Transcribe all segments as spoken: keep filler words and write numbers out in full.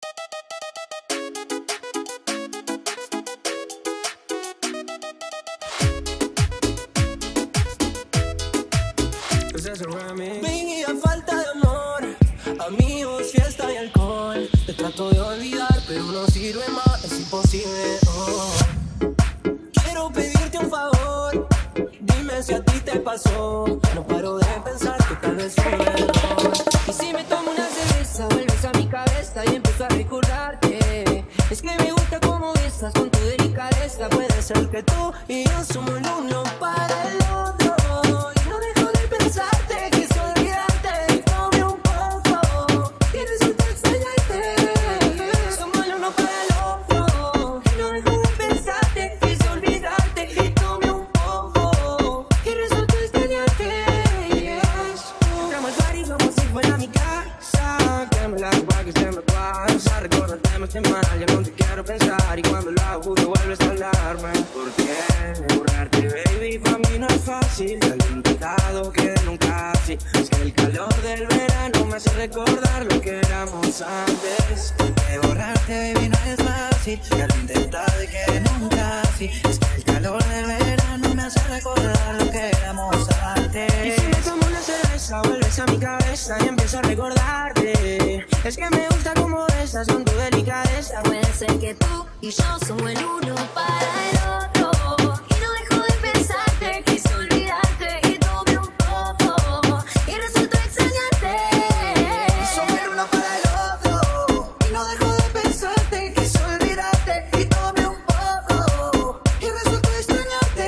Baby, a falta de amor, amigos, fiesta y alcohol. Te trato de olvidar, pero no sirve más, es imposible. Oh. Quiero pedirte un favor, dime si a ti te pasó. No paro de pensar que tal vez fue un error. Y si me tomo una cerveza, vuelves a mi cabeza y empiezo a recordarte. Es que me gusta cómo besas con tu delicadeza. Puede ser que tú y yo somos el uno para el otro. Y no dejo de pensarte, quise olvidarte y tomé un poco. Y resulta extrañarte. Somos el uno para el otro. Y no dejo de pensarte, quise olvidarte y tomé un poco. Y resulta extrañarte. Entramos al party como si fuera mi casa. Que me la copa que se me pasa. Recordarte me hace mal, ya no te quiero pensar. Y cuando lo hago juro vuelves a hablarme. ¿Por qué borrarte, baby? Para mí no es fácil. Ya lo he intentado que nunca así. Es que el calor del verano me hace recordar lo que éramos antes. Que borrarte, baby, no es fácil. Ya lo he intentado y que nunca así. Es que el calor del verano me hace recordar lo que éramos antes. Y si me tomo una cerveza, vuelves a mi cabeza y empiezo a recordarte. Es que me gusta como besas con tu delicadeza. Puede ser que tú y yo somos el uno para el otro. Y no dejo de pensarte, quise olvidarte y tomé un poco. Y resultó extrañarte. Somos el uno para el otro. Y no dejo de pensarte, quise olvidarte y tomé un poco. Y resultó extrañarte.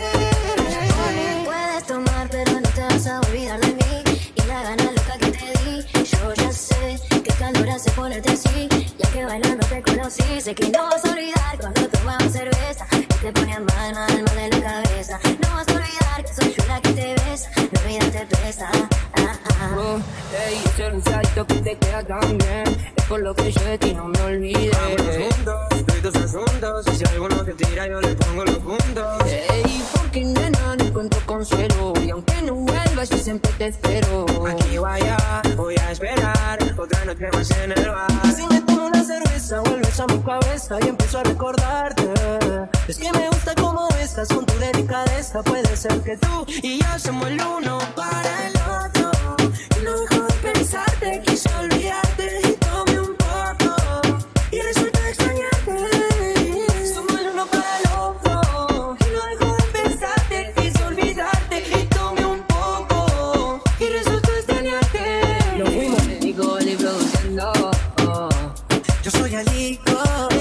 Puedes tomar, pero no te vas a olvidar de mí. Y la gana loca que te di. Yo ya sé que calor hace ponerte así. Ya que bailando te conocí. Sé que no vas a olvidar cuando tomamos cerveza. Que te ponían mal, mal, mal de la cabeza. No vas a olvidar que soy yo la que te besa. No olvidarte pesa. Ah, ah. Oh, ey, ese bronceadito que te queda tan bien. Es por lo que yo de ti no me olvidé. Vámonos juntos, todos asuntos. Y si alguno te tira yo le pongo los puntos. Ey, porque nena no encuentro consuelo. Y aunque no vuelvas yo siempre te espero. Aquí vaya, voy a esperar otra noche más en el bar. Si me tomo una cerveza, vuelves a mi cabeza y empiezo a recordarte. Es que me gusta como besas con tu delicadeza. Puede ser que tú y yo somos el uno para el otro. Y no dejo de pensarte, quise olvidarte y tomé un poco. Y resulta extrañarte. Somos el uno para el otro. Y no dejo de pensarte, quise olvidarte y tomé un poco. Y resulta extrañarte. Lo fuimos Nicole y produciendo. Oh. Yo soy Alico.